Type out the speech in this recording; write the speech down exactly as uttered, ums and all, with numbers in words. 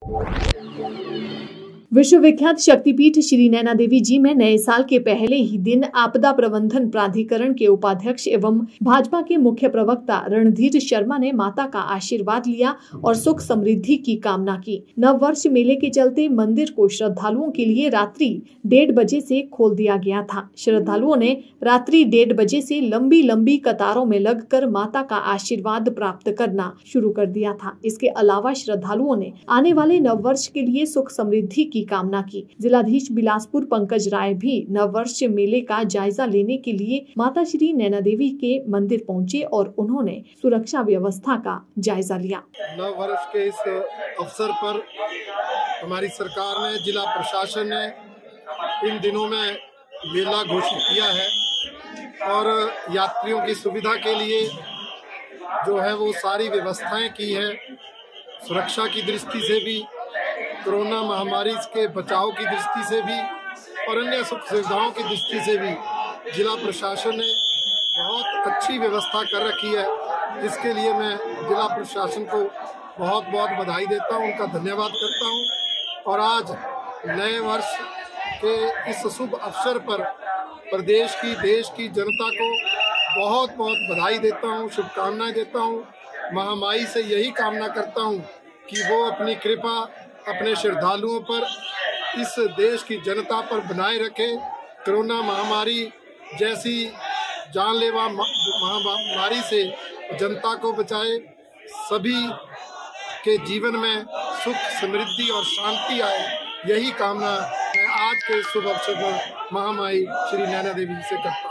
विश्व विख्यात शक्तिपीठ श्री नैना देवी जी में नए साल के पहले ही दिन आपदा प्रबंधन प्राधिकरण के उपाध्यक्ष एवं भाजपा के मुख्य प्रवक्ता रणधीर शर्मा ने माता का आशीर्वाद लिया और सुख समृद्धि की कामना की। नव वर्ष मेले के चलते मंदिर को श्रद्धालुओं के लिए रात्रि डेढ़ बजे से खोल दिया गया था। श्रद्धालुओं ने रात्रि डेढ़ बजे से लंबी लंबी कतारों में लगकर माता का आशीर्वाद प्राप्त करना शुरू कर दिया था। इसके अलावा श्रद्धालुओं ने आने वाले नव वर्ष के लिए सुख समृद्धि की कामना की। जिलाधीश बिलासपुर पंकज राय भी नव वर्ष मेले का जायजा लेने के लिए माता श्री नैना देवी के मंदिर पहुंचे और उन्होंने सुरक्षा व्यवस्था का जायजा लिया। नव वर्ष के इस अवसर पर हमारी सरकार ने, जिला प्रशासन ने इन दिनों में मेला घोषित किया है और यात्रियों की सुविधा के लिए जो है वो सारी व्यवस्थाएं की है। सुरक्षा की दृष्टि से भी, कोरोना महामारी के बचाव की दृष्टि से भी और अन्य सुख सुविधाओं की दृष्टि से भी जिला प्रशासन ने बहुत अच्छी व्यवस्था कर रखी है, जिसके लिए मैं जिला प्रशासन को बहुत बहुत बधाई देता हूं, उनका धन्यवाद करता हूं। और आज नए वर्ष के इस शुभ अवसर पर प्रदेश की, देश की जनता को बहुत बहुत बधाई देता हूं, शुभकामनाएं देता हूं। महामाई से यही कामना करता हूं कि वो अपनी कृपा अपने श्रद्धालुओं पर, इस देश की जनता पर बनाए रखे। कोरोना महामारी जैसी जानलेवा महामारी से जनता को बचाए, सभी के जीवन में सुख समृद्धि और शांति आए, यही कामना मैं आज के शुभ अवसर पर महामाई श्री नैना देवी से करता हूँ।